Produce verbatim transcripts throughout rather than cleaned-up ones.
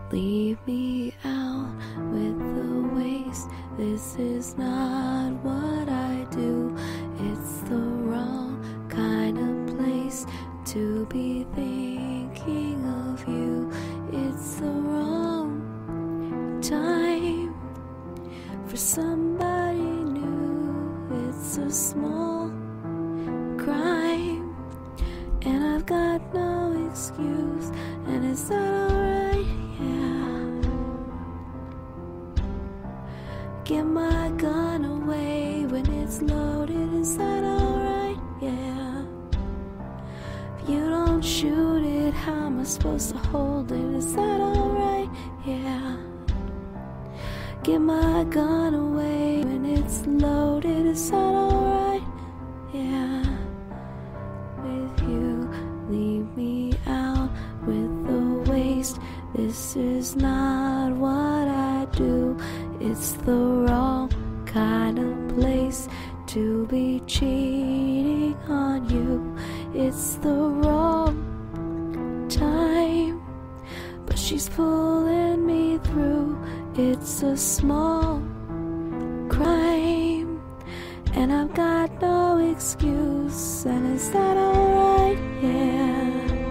leave me out with the waste. This is not what I do. It's the wrong kind of place to be thinking of you. It's the wrong time for somebody new. It's a small crime, and I've got no excuse. And is that alright? Yeah. Give my gun away when it's loaded. Is that alright? Yeah. If you don't shoot it, how am I supposed to hold it? Is that alright? Yeah. Give my gun away when it's loaded. Is that alright? Yeah. With you, leave me out with the waste. This is not what I do. It's the wrong kind of place to be cheating on you. It's the wrong time, but she's pulling me through. It's a small crime, and I've got no excuse. And is that alright? Yeah.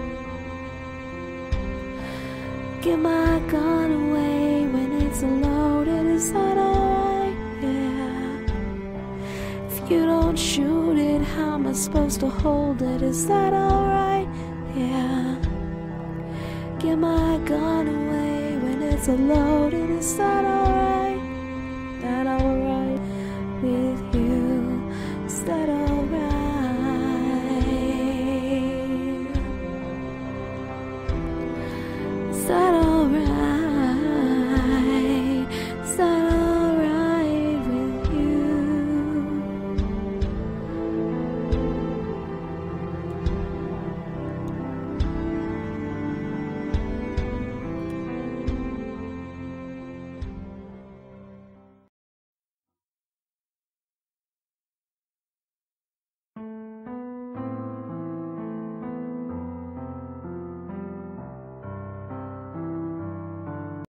Give my gun away when it's loaded. Is that alright? Yeah. If you don't shoot it, how am I supposed to hold it? Is that alright? Yeah. Give my gun away when it's loaded. Is that alright? That alright?